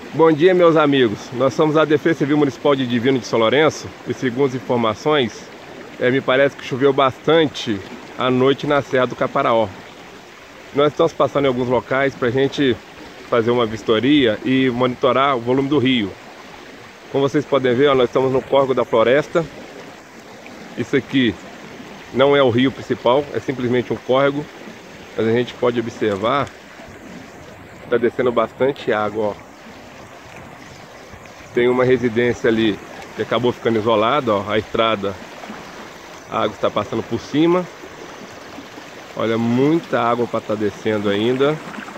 Bom dia, meus amigos. Nós somos a Defesa Civil Municipal de Divino de São Lourenço e, segundo as informações, me parece que choveu bastante à noite na Serra do Caparaó. Nós estamos passando em alguns locais para a gente fazer uma vistoria e monitorar o volume do rio. Como vocês podem ver, nós estamos no córrego da floresta. Isso aqui não é o rio principal, é simplesmente um córrego. Mas a gente pode observar, está descendo bastante água, ó. Tem uma residência ali que acabou ficando isolada, ó, a estrada, a água está passando por cima. Olha, muita água para estar descendo ainda.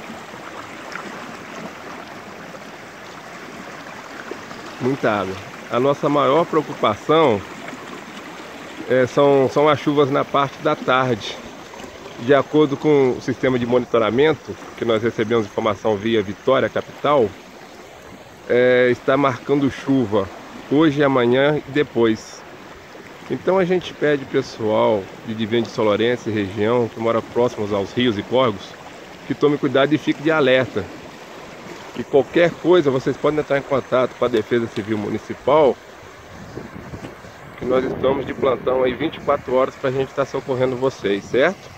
Muita água. A nossa maior preocupação são as chuvas na parte da tarde. De acordo com o sistema de monitoramento, que nós recebemos informação via Vitória Capital, está marcando chuva hoje, amanhã e depois. Então a gente pede pessoal de Divino de São Lourenço e região, que mora próximos aos rios e córregos, que tome cuidado e fique de alerta. E qualquer coisa, vocês podem entrar em contato com a Defesa Civil Municipal, que nós estamos de plantão aí 24 horas para a gente estar socorrendo vocês, certo?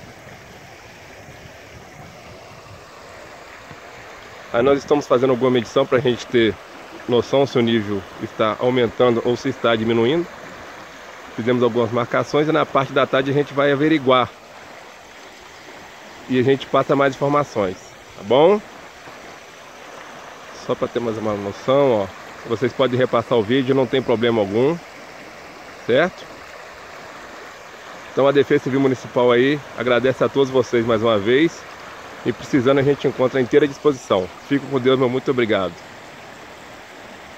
Aí nós estamos fazendo alguma medição para a gente ter noção se o nível está aumentando ou se está diminuindo. Fizemos algumas marcações e na parte da tarde a gente vai averiguar. E a gente passa mais informações, tá bom? Só para ter mais uma noção, ó. Vocês podem repassar o vídeo, não tem problema algum, certo? Então a Defesa Civil Municipal aí agradece a todos vocês mais uma vez. E precisando, a gente encontra à inteira disposição. Fico com Deus, meu muito obrigado.